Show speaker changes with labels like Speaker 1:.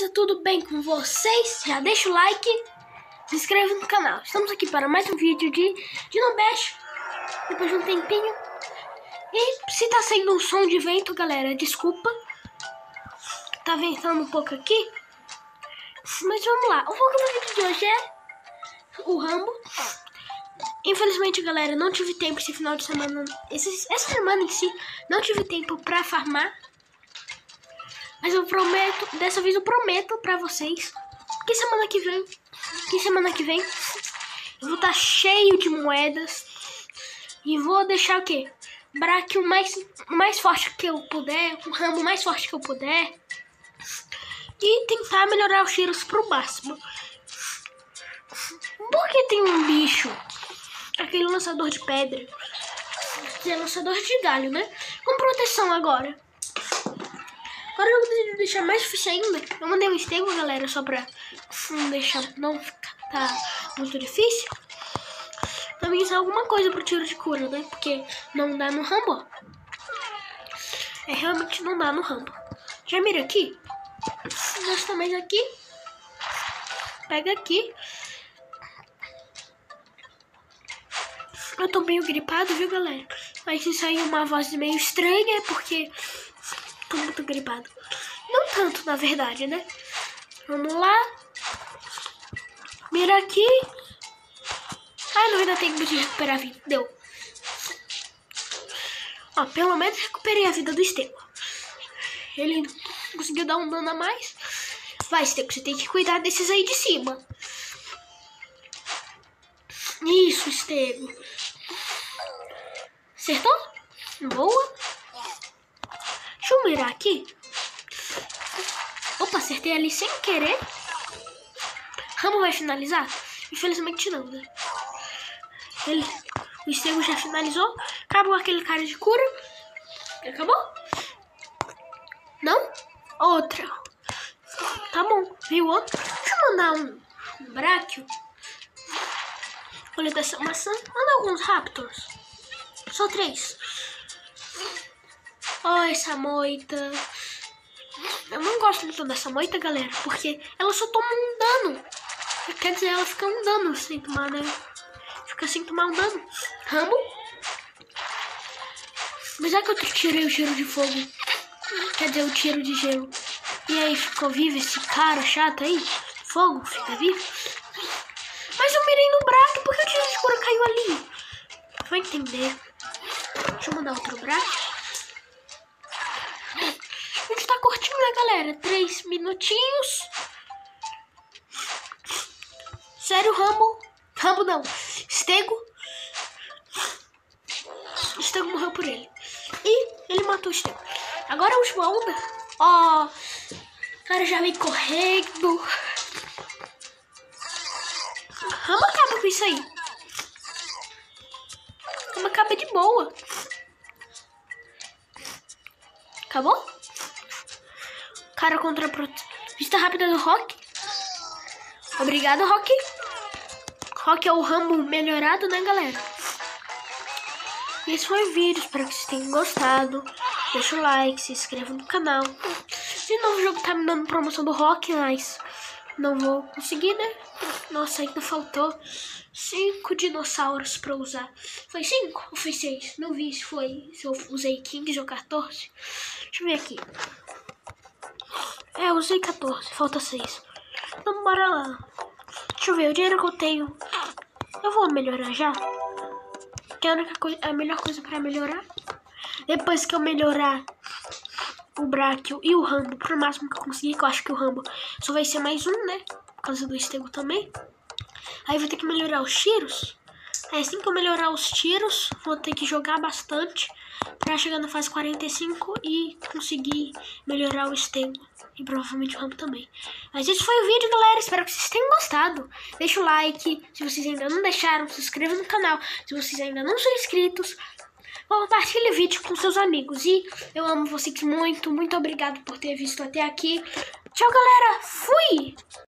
Speaker 1: beleza? Tudo bem com vocês? Já deixa o like, se inscreve no canal. Estamos aqui para mais um vídeo de Dino Bash, depois de um tempinho. E se tá saindo um som de vento, galera, desculpa. Tá ventando um pouco aqui. Mas vamos lá. O foco do vídeo de hoje é o Rambo. Infelizmente, galera, não tive tempo esse final de semana. Essa semana em si, não tive tempo pra farmar. Mas eu prometo, dessa vez eu prometo pra vocês que semana que vem eu vou estar cheio de moedas e vou deixar o quê? Braque o mais forte que eu puder, o Rambo mais forte que eu puder e tentar melhorar os tiros pro máximo. Porque tem um bicho, aquele lançador de pedra, que é lançador de galho, né? Com proteção agora. Agora eu vou deixar mais difícil ainda. Eu mandei um estego, galera, só pra não ficar muito difícil. Também isso é alguma coisa pro tiro de cura, né? Porque não dá no Rambo. Realmente não dá no Rambo. Já mira aqui. Nós também aqui. Pega aqui. Eu tô meio gripado, viu, galera? Mas se sair uma voz meio estranha é porque tô muito gripado. Não tanto, na verdade, né? Vamos lá. Mira aqui. Ai, não, ainda tem que recuperar a vida. Deu. Ó, pelo menos recuperei a vida do Estego. Ele conseguiu dar um dano a mais. Vai, Estego, você tem que cuidar desses aí de cima. Isso, Estego. Acertou? Boa. Deixa eu mirar aqui. Opa, acertei ali sem querer. Rambo vai finalizar? Infelizmente não, né? O Estego já finalizou. Acabou aquele cara de cura. Acabou? Não? Outra. Tá bom, viu outro? Deixa eu mandar um Bráquio. Olha dessa maçã. Manda alguns Raptors. Só 3. Ó, essa moita. Eu não gosto muito dessa moita, galera, porque ela só toma um dano. Quer dizer, ela fica um dano sem tomar, né? Fica sem tomar um dano. Rambo. Mas é que eu tirei o tiro de fogo. Quer dizer, o tiro de gelo. E aí ficou vivo esse cara chato aí. Fogo, fica vivo. Mas eu mirei no braço porque o tiro de cura caiu ali. Vai entender. Deixa eu mandar outro braço. A gente tá curtindo, né, galera? 3 minutinhos. Sério, Rambo? Rambo não. Estego. Estego morreu por ele. E ele matou o Estego. Agora a última onda. Ó. O cara já vem correndo. Rambo acaba com isso aí. Rambo acaba de boa. Acabou? Cara contra a vista rápida do Rock. Obrigado, Rock. Rock é o Rambo melhorado, né, galera? E esse foi o vídeo. Espero que vocês tenham gostado. Deixa o like, se inscreva no canal. De novo, o jogo tá me dando promoção do Rock, mas não vou conseguir, né? Nossa, ainda faltou 5 dinossauros pra usar. Foi 5 ou foi 6? Não vi se eu usei 15 ou 14. Deixa eu ver aqui. Eu usei 14, falta 6. Então bora lá. Deixa eu ver, o dinheiro que eu tenho. Eu vou melhorar já. Que é a melhor coisa pra melhorar. Depois que eu melhorar o Bráquio e o Rambo pro máximo que eu conseguir, que eu acho que o Rambo só vai ser mais um, né? Por causa do Estego também. Aí vou ter que melhorar os tiros. Aí assim que eu melhorar os tiros, vou ter que jogar bastante pra chegar na fase 45 e conseguir melhorar o Estego. E provavelmente o Rambo também. Mas esse foi o vídeo, galera. Espero que vocês tenham gostado. Deixa o like. Se vocês ainda não deixaram, se inscreva no canal. Se vocês ainda não são inscritos, compartilhe o vídeo com seus amigos. E eu amo vocês muito. Muito obrigado por ter visto até aqui. Tchau, galera. Fui!